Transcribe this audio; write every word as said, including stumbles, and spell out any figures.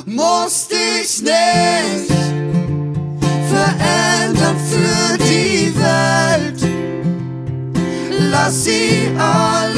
musst dich nicht verändern für die Welt. Lass sie alle